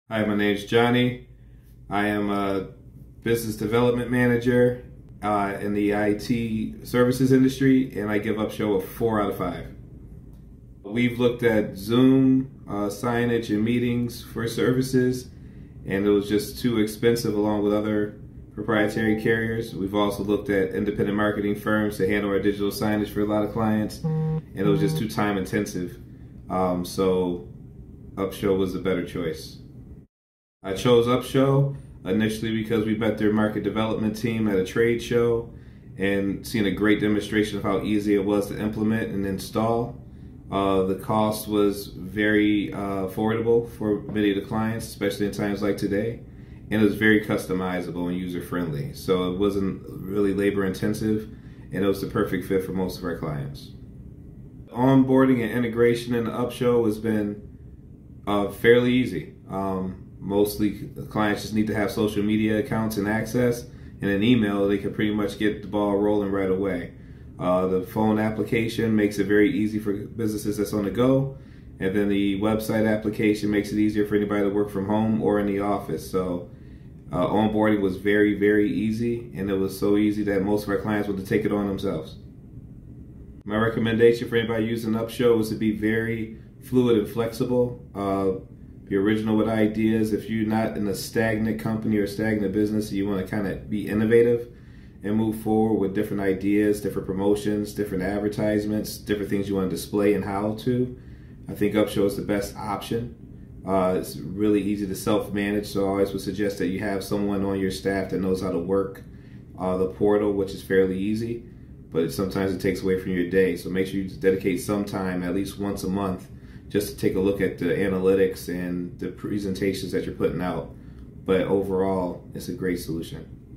Hi, my name's Johnny. I am a business development manager in the IT services industry, and I give Upshow a 4 out of 5. We've looked at Zoom signage and meetings for services, and it was just too expensive along with other proprietary carriers. We've also looked at independent marketing firms to handle our digital signage for a lot of clients, and it was just too time intensive. So Upshow was a better choice. I chose Upshow initially because we met their market development team at a trade show and seen a great demonstration of how easy it was to implement and install. The cost was very affordable for many of the clients, especially in times like today, and it was very customizable and user-friendly. So it wasn't really labor-intensive, and it was the perfect fit for most of our clients. Onboarding and integration in the Upshow has been fairly easy. Mostly the clients just need to have social media accounts and access, and an email. They can pretty much get the ball rolling right away. The phone application makes it very easy for businesses that's on the go, and then the website application makes it easier for anybody to work from home or in the office. So onboarding was very, very easy, and it was so easy that most of our clients wanted to take it on themselves. My recommendation for anybody using Upshow is to be very fluid and flexible. Be original with ideas. If you're not in a stagnant company or stagnant business, you want to kind of be innovative and move forward with different ideas, different promotions, different advertisements, different things you want to display and how to. I think Upshow is the best option. It's really easy to self-manage, so I always would suggest that you have someone on your staff that knows how to work the portal, which is fairly easy, but sometimes it takes away from your day. So make sure you dedicate some time, at least once a month, just to take a look at the analytics and the presentations that you're putting out. But overall, it's a great solution.